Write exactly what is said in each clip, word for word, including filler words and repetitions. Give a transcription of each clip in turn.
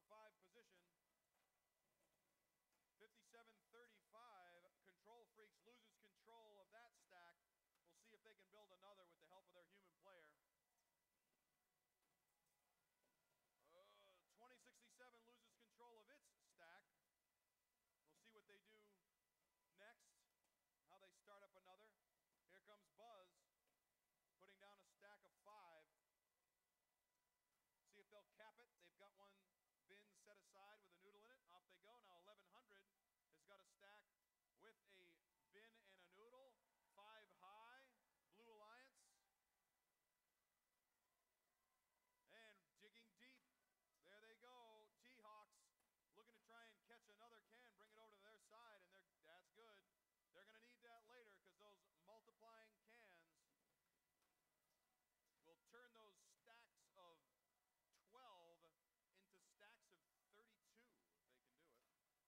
five position. fifty-seven thirty-five. Control Freaks loses control of that stack. We'll see if they can build another with the help of their human player. Uh, twenty sixty-seven loses control of its stack. We'll see what they do next, how they start up another. Here comes Buzz, putting down a stack of five. See if they'll cap it. They've got one bin set aside with a noodle in it. Off they go. Now eleven hundred has got a stack with a bin and a noodle. Five high, Blue Alliance. And digging deep. There they go. T-Hawks looking to try and catch another can, bring it over to their side, and they're, that's good. They're going to need that later because those multiplying cans will turn those stacks of twelve into stacks of thirty-two if they can do it.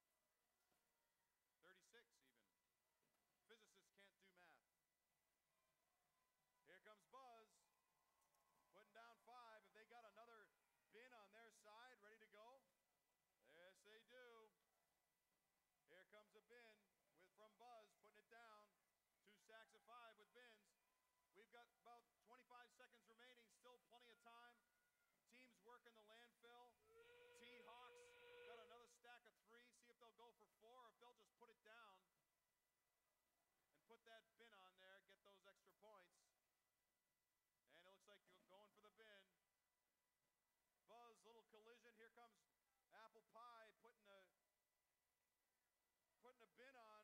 thirty-six even. Physicists can't do math. Here comes Buzz, putting down five. If they got another bin on their side ready to go? Yes, they do. Here comes a bin with from Buzz, putting it down. Two stacks of five with bins. We've got about twenty-five seconds remaining, still plenty of time. Teams working the landfill. T-Hawks got another stack of three. See if they'll go for four or if they'll just put it down and put that bin on there, get those extra points. And it looks like you're going for the bin. Buzz, little collision. Here comes Apple Pie putting a putting a bin on.